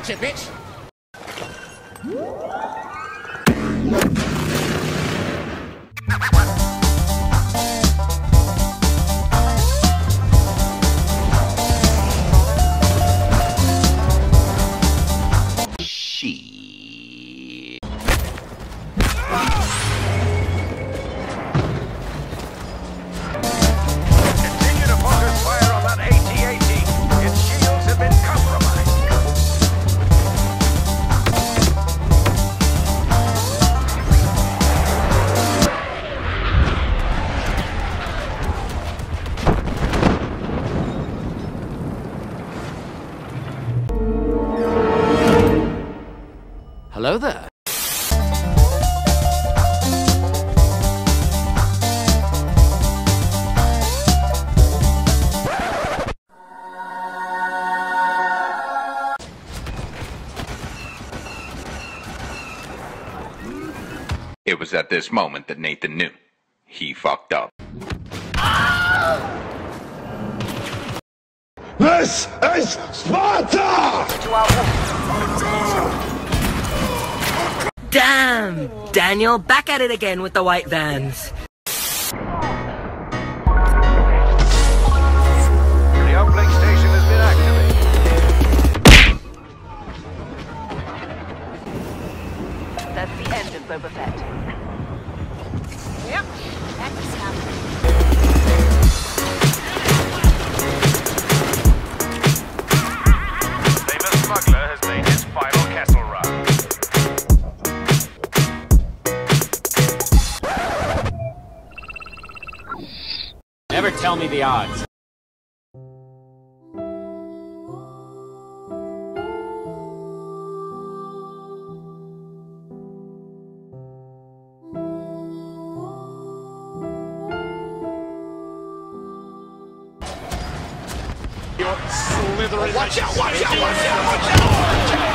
Gotcha, bitch! Hello there. It was at this moment that Nathan knew. He fucked up. This is Sparta! Damn! Daniel, back at it again with the white vans. The uplink station has been activated. That's the end of Boba Fett. Yep, that's the stuff. Famous smuggler has made his final castle run. Never tell me the odds. You're slithering. Watch out, watch out, watch out, watch out!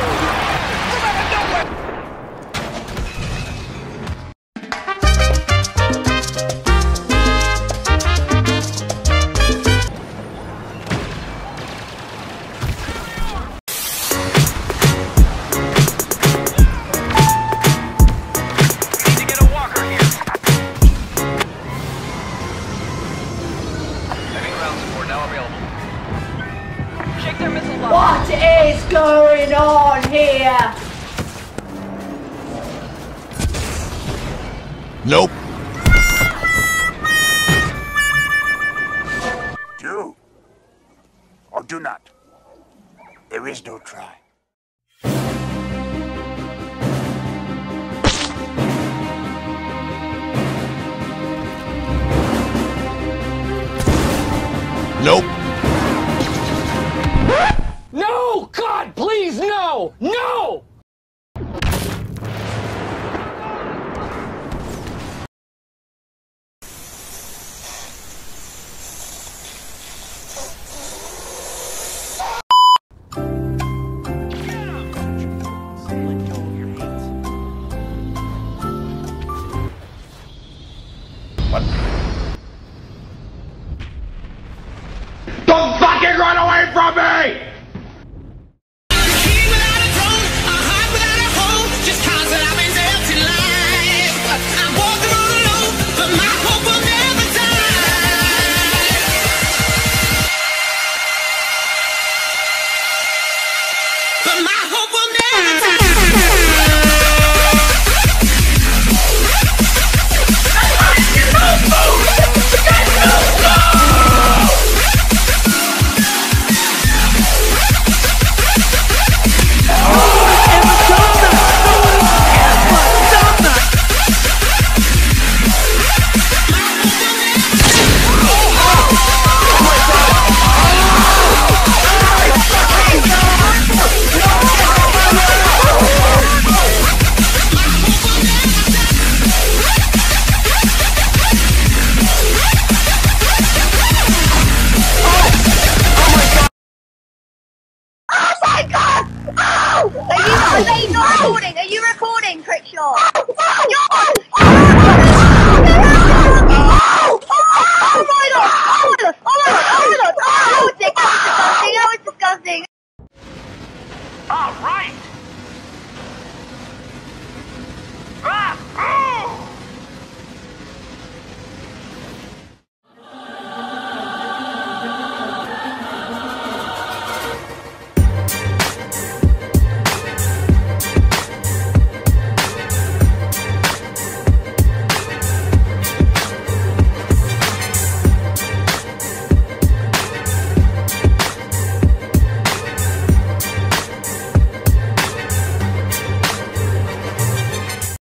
What is going on here? Nope. Do or do not. There is no try. Nope.